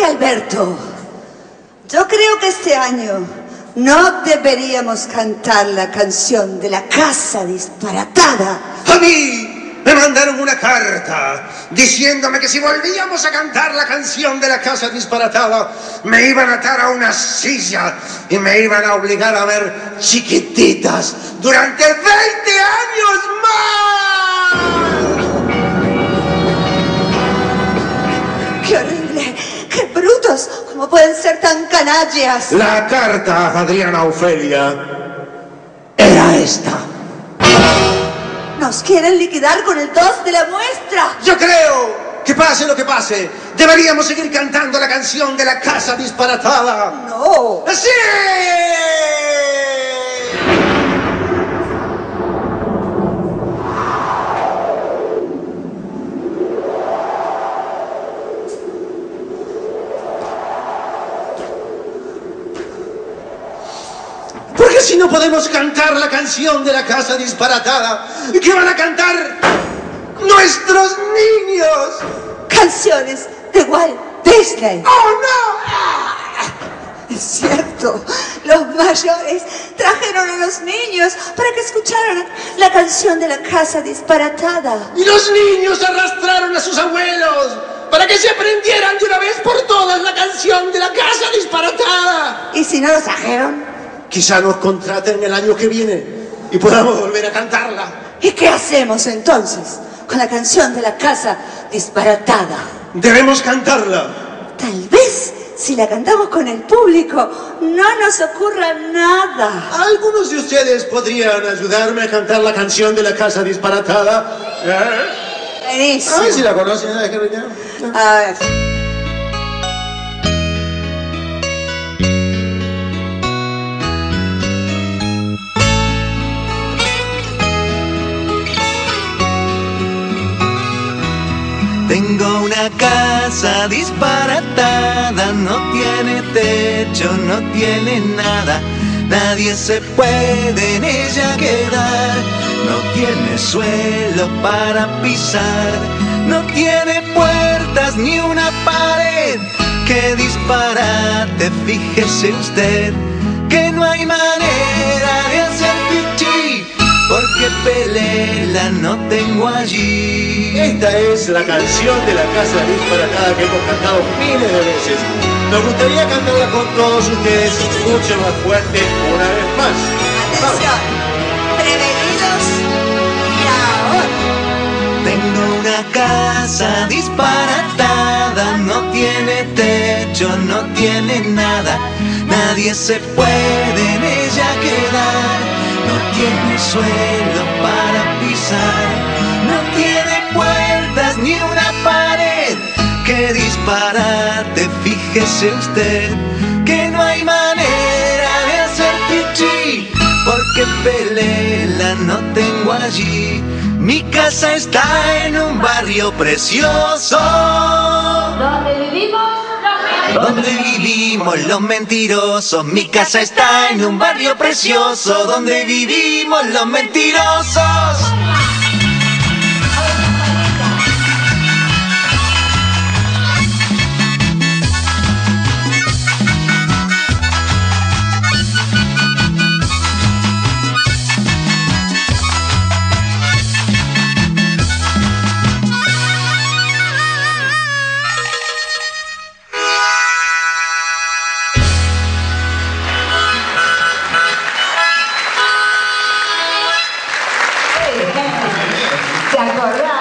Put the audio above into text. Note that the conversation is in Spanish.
Padre Alberto, yo creo que este año no deberíamos cantar la canción de la casa disparatada. A mí me mandaron una carta diciéndome que si volvíamos a cantar la canción de la casa disparatada, me iban a atar a una silla y me iban a obligar a ver Chiquititas durante 20 años más. ¡Qué horrible! ¡Qué brutos! ¿Cómo pueden ser tan canallas? La carta, Adriana Ofelia, era esta. Nos quieren liquidar con el 2 de la muestra. Yo creo que pase lo que pase, deberíamos seguir cantando la canción de la casa disparatada. No. ¡Sí! Porque si no podemos cantar la canción de la casa disparatada, ¿qué van a cantar nuestros niños? Canciones de Walt Disney. ¡Oh, no! Es cierto, los mayores trajeron a los niños para que escucharan la canción de la casa disparatada. Y los niños arrastraron a sus abuelos para que se aprendieran de una vez por todas la canción de la casa disparatada. ¿Y si no los trajeron? Quizá nos contraten el año que viene y podamos volver a cantarla. ¿Y qué hacemos entonces con la canción de la casa disparatada? Debemos cantarla. Tal vez si la cantamos con el público no nos ocurra nada. ¿Algunos de ustedes podrían ayudarme a cantar la canción de la casa disparatada? Buenísimo. A ver si la conocen. A ver. Tengo una casa disparatada, no tiene techo, no tiene nada, nadie se puede en ella quedar, no tiene suelo para pisar, no tiene puertas ni una pared, qué disparate, fíjese usted, que no hay manera de hacer pichí, porque pelela no tengo allí. Esta es la canción de la casa disparatada que hemos cantado miles de veces. Nos gustaría cantarla con todos ustedes mucho más fuerte una vez más. Atención, prevenidos y ahora. Tengo una casa disparatada, no tiene techo, no tiene nada, nadie se puede en ella quedar, no tiene suelo para pisar, no tiene puertas ni una pared, qué disparate, fíjese usted, que no hay manera de hacer pichí, porque pelela no tengo allí. Mi casa está en un barrio precioso, donde vivimos los mentirosos. Mi casa está en un barrio precioso, donde vivimos los mentirosos. ¿Te acordás?